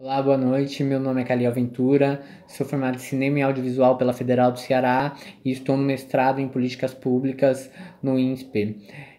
Olá, boa noite. Meu nome é Caliel Ventura, sou formado em Cinema e Audiovisual pela Federal do Ceará e estou no mestrado em Políticas Públicas no INSPE.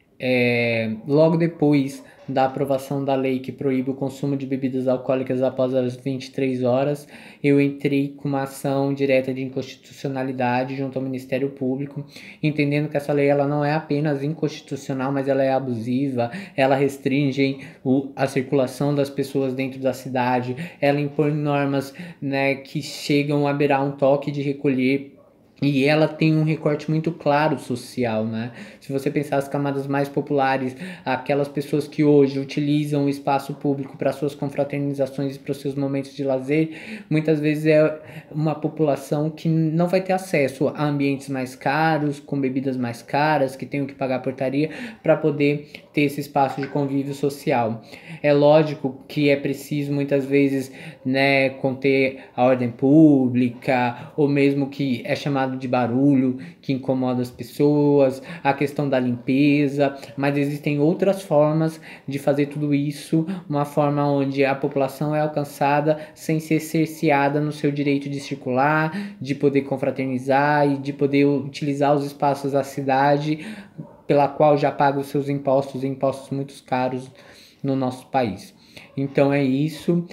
Logo depois da aprovação da lei que proíbe o consumo de bebidas alcoólicas após as 23 horas, eu entrei com uma ação direta de inconstitucionalidade junto ao Ministério Público, entendendo que essa lei ela não é apenas inconstitucional, mas ela é abusiva, ela restringe a circulação das pessoas dentro da cidade, ela impõe normas, né, que chegam a beirar um toque de recolher. E ela tem um recorte muito claro social, né? Se você pensar as camadas mais populares, aquelas pessoas que hoje utilizam o espaço público para suas confraternizações e para os seus momentos de lazer, muitas vezes é uma população que não vai ter acesso a ambientes mais caros, com bebidas mais caras, que tenham que pagar portaria para poder ter esse espaço de convívio social. É lógico que é preciso muitas vezes, né, conter a ordem pública, ou mesmo que é chamado de barulho, que incomoda as pessoas, a questão da limpeza, mas existem outras formas de fazer tudo isso, uma forma onde a população é alcançada sem ser cerceada no seu direito de circular, de poder confraternizar e de poder utilizar os espaços da cidade pela qual já paga os seus impostos, impostos muito caros no nosso país. Então é isso,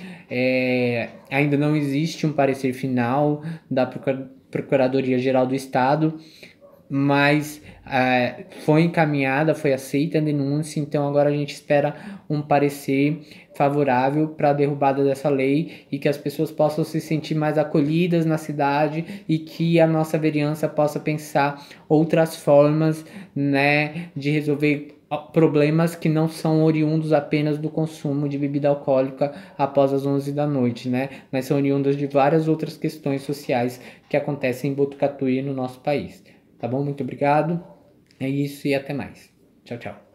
ainda não existe um parecer final da Procuradoria-Geral do Estado, mas foi encaminhada, foi aceita a denúncia, então agora a gente espera um parecer favorável para a derrubada dessa lei e que as pessoas possam se sentir mais acolhidas na cidade e que a nossa vereança possa pensar outras formas, né, de resolver problemas que não são oriundos apenas do consumo de bebida alcoólica após as 11 da noite, né? Mas são oriundos de várias outras questões sociais que acontecem em Botucatu e no nosso país. Tá bom? Muito obrigado. É isso e até mais. Tchau, tchau.